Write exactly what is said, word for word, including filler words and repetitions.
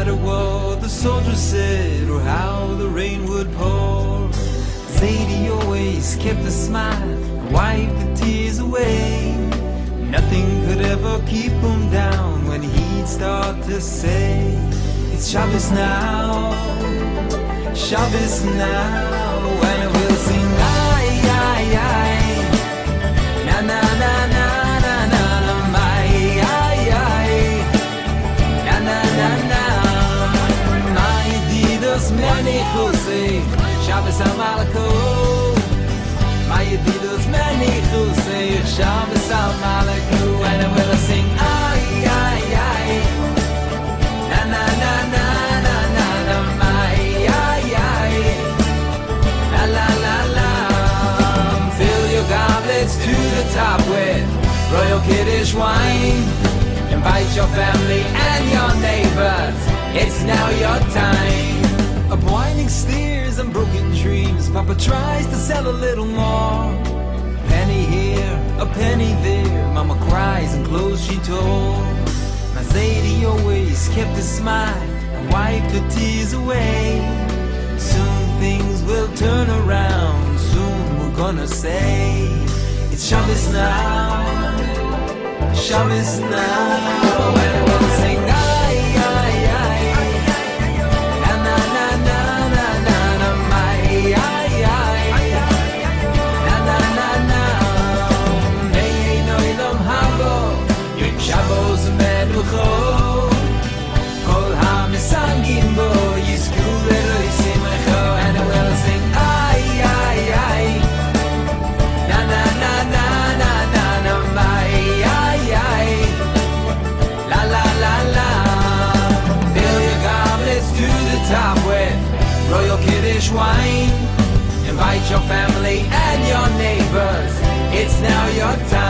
matter what the soldiers said or how the rain would pour, Zadie always kept a smile and wiped the tears away. Nothing could ever keep him down when he'd start to say, it's Shabbos now, Shabbos now, and we'll sing ay, ay, ay, na na na na na na na, my ay, ay, na na na na, my Yedidos Menichusei, Shabbos HaMalachut, my Yedidos Menichusei, Shabbos HaMalachut, and we'll sing ay, ay, ay, na na na na na na na, my ay, ay, la la la la. Fill your goblets to the top with Royal Kiddush wine. Invite your family and your neighbors, it's now your time. Of winding steers and broken dreams, Papa tries to sell a little more. A penny here, a penny there, Mama cries and clothes she tore. My Zadie always kept a smile and wiped her tears away. Soon things will turn around, soon we're gonna say, it's Shabbos now, Shabbos now, and we'll sing ay, ay, ay, na na na na na na na, my ay, ay, na na na na, nei no ilom habo, yom Shabbos menucho, kol hamisangim bo yizku leroi simcho, and we'll sing ay, ay, ay, na na na na na na na, my ay, ay, la la la la. Fill your goblets to the top with Royal Kiddush wine. Invite your family and your neighbors, it's now your time.